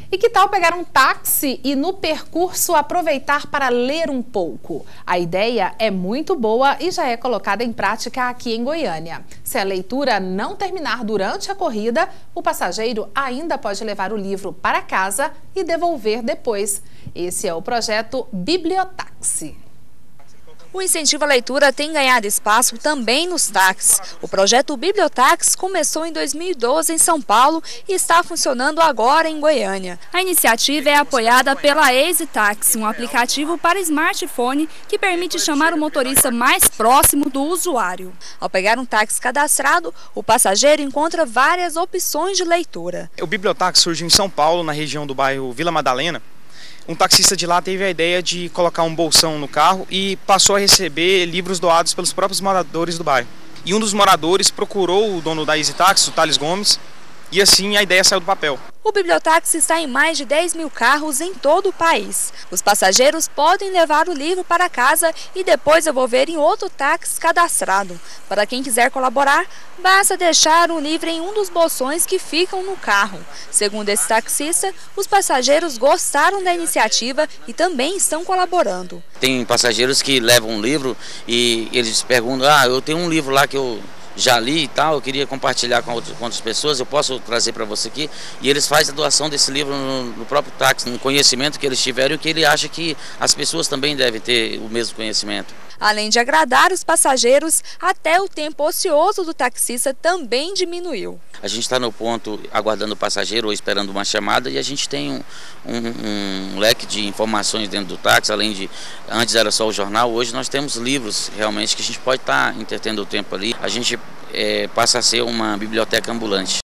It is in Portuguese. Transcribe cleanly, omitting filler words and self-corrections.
E que tal pegar um táxi e no percurso aproveitar para ler um pouco? A ideia é muito boa e já é colocada em prática aqui em Goiânia. Se a leitura não terminar durante a corrida, o passageiro ainda pode levar o livro para casa e devolver depois. Esse é o projeto Bibliotáxi. O incentivo à leitura tem ganhado espaço também nos táxis. O projeto Bibliotáxi começou em 2012 em São Paulo e está funcionando agora em Goiânia. A iniciativa é apoiada pela EasyTaxi, um aplicativo para smartphone que permite chamar o motorista mais próximo do usuário. Ao pegar um táxi cadastrado, o passageiro encontra várias opções de leitura. O Bibliotáxi surgiu em São Paulo, na região do bairro Vila Madalena. Um taxista de lá teve a ideia de colocar um bolsão no carro e passou a receber livros doados pelos próprios moradores do bairro. E um dos moradores procurou o dono da EasyTaxi, o Thales Gomes, e assim a ideia saiu do papel. O Bibliotáxi está em mais de 10 mil carros em todo o país. Os passageiros podem levar o livro para casa e depois devolver em outro táxi cadastrado. Para quem quiser colaborar, basta deixar o livro em um dos bolsões que ficam no carro. Segundo esse taxista, os passageiros gostaram da iniciativa e também estão colaborando. Tem passageiros que levam um livro e eles perguntam, eu tenho um livro lá que eu já li e tal, eu queria compartilhar com outras pessoas, eu posso trazer para você aqui? E eles fazem a doação desse livro no próprio táxi, no conhecimento que eles tiveram e que ele acha que as pessoas também devem ter o mesmo conhecimento. Além de agradar os passageiros, até o tempo ocioso do taxista também diminuiu. A gente está no ponto aguardando o passageiro ou esperando uma chamada e a gente tem um leque de informações dentro do táxi, além de, antes era só o jornal, hoje nós temos livros realmente que a gente pode estar entretendo o tempo ali. A gente passa a ser uma biblioteca ambulante.